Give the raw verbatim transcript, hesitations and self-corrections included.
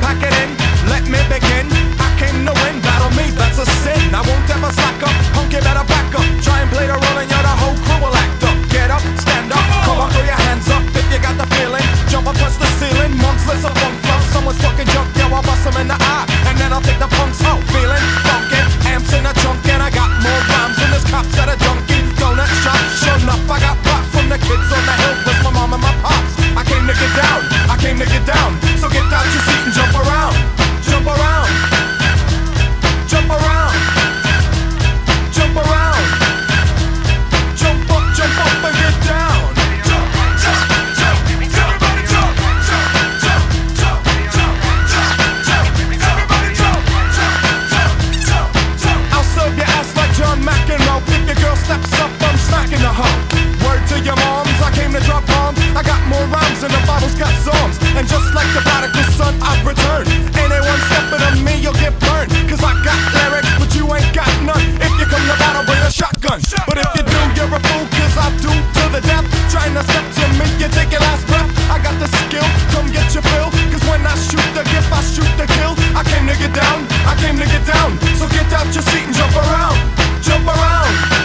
pack it in, let me begin. I came to win, battle me, that's a sin. I won't ever slack up, punk, you better back up. Try and play the role and you're the whole crew will act up. Get up, stand up, come on, throw your hands up if you got the feeling. Jump up, touch the ceiling, monks, let's a funk flow. Someone's talking junk, yo, I'll bust them in the eye, and then I'll take the punks out. Feeling funky, amps in a trunk, and I got more rhymes than this cops at a junkie donut shop. Sure enough, I got props from the kids on the hill, plus my mom and my pops. I came to get down, I came to get down. So get out your seat and jump around, jump around, jump around, jump around, jump up, jump up and get down. Jump, jump, jump, everybody jump, jump, jump, jump, jump, jump, jump, everybody jump, jump, jump, jump, jump. I'll serve your ass like John McEnroe. If your girl steps up, I'm smacking the hoe. Word to your moms, I came to drop bombs. I got more rhymes than the Bible's got songs. And just like the prodigal son, I've returned. Anyone stepping on me, you'll get burned. Cause I got lyrics, but you ain't got none. If you come to battle, bring a shotgun. But if you do, you're a fool, cause I do to the death. Trying to step to me, you take your last breath. I got the skill, come get your fill. Cause when I shoot the gift, I shoot the kill. I came to get down, I came to get down. So get out your seat and jump around, jump around.